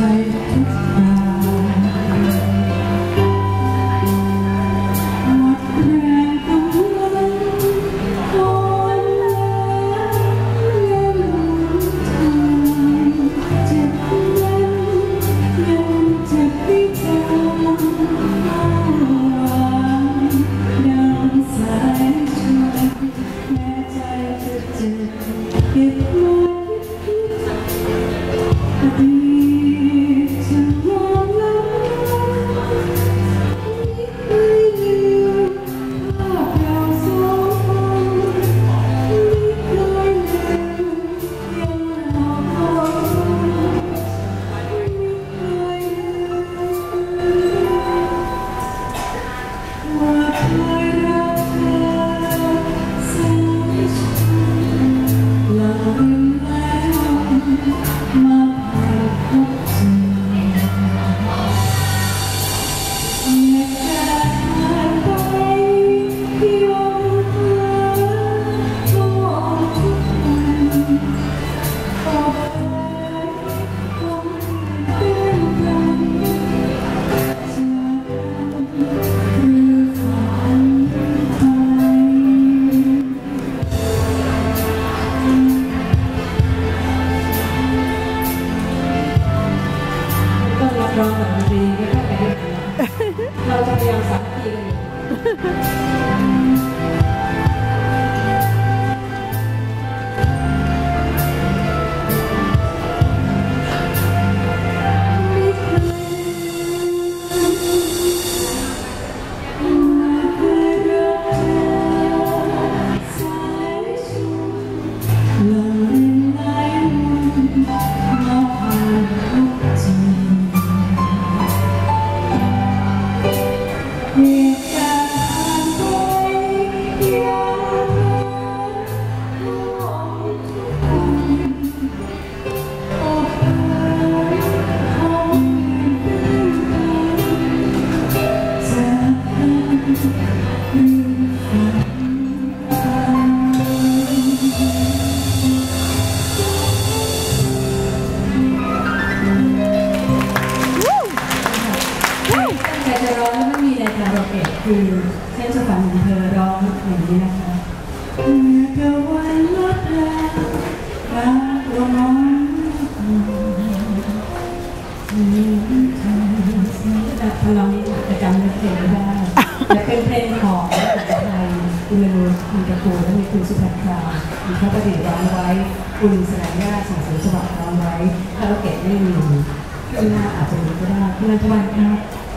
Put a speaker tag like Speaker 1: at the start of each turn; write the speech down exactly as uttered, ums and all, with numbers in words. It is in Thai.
Speaker 1: เราจะพยายามสามัคคีกันคือเช่นจะฝันของเธอร้องอย่างนี้นะคะเมื่อเธอวันลดแรงรักลงน้องแต่พลังนี้จะจำเนื้อเพลงไม่ได้แต่เป็นเพลงของไทยคุณเลนูคุณตะกูและมีคุณสุภัทรามีพระประดิษฐ์ร้องไว้คุณสนามญาติสังสรรค์ฉบับร้องไว้ถ้าเราเก็บไม่มีเพื่อนหน้าอาจจะมีก็ได้เพื่อนทุกวันครับ